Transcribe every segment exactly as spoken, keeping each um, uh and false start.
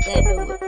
Hajde,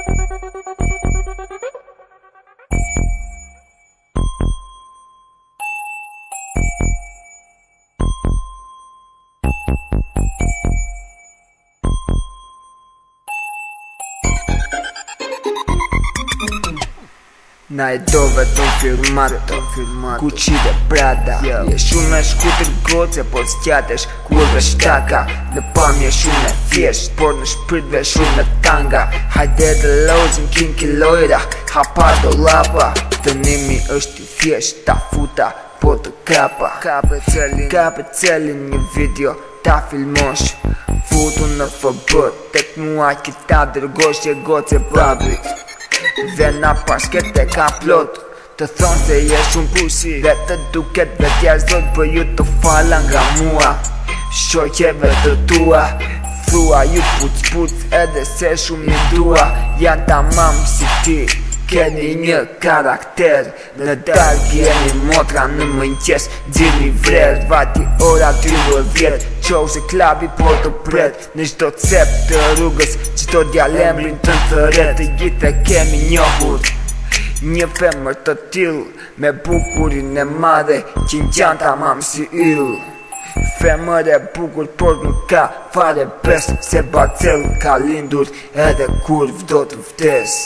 N-ai dovedă filmat, cu cine Prada Ești un născut în goțe, poți chiateș, curve și taca De pam ești un fiești, porno și pridve și un tanga Haide de lauzi în kinky loira, hapado lapa Te nimi ăști fiești, ta futa, potă capa Capețele în video, ta filmoși Fut un alfabet, tek mua chita drăgoș e goțe public Vena paschete ca plot Të thonë se jesh un pusi Dhe të duket vetja zot Për ju të fala nga mua Shoqeve të tua Thua ju puc puc edhe se shumë një dua Janë tamam si ti Keni një karakter Në dark jeni motra në mëngjes Gjini vrer Vati ora tridhjetë Qohu se klabi po të pret Në qdo cep të rrugës Qdo djalembrin të thëret Të gjithë e kemi njohur Një femër të till Me bukurin e madhe Që ngjan tamam si yll Femër e bukur por nuk ka fare bes Se bacell ka lindur Edhe kur vdo të vdes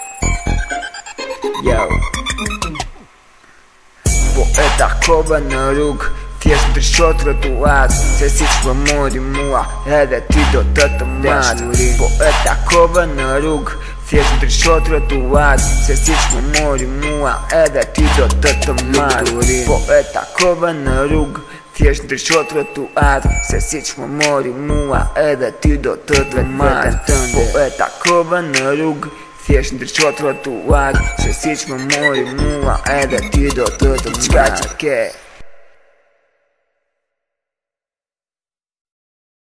Yo Po e takove në rrug Thjesht ndrysho trotuar Se si që më mori mua Edhe ti do të të marr Po e takove në rrug Thjesht ndrysho trotuar Se si që më mori mua Edhe ti do të të marr Po e takove në rrug Thjesht ndrysho trotuar Se si që më mori mua Edhe ti do të të marr Po e takove në rrug Thjesht ndrysho trotuar Se si që më mori mua Edhe ti do të të marr Qka që ke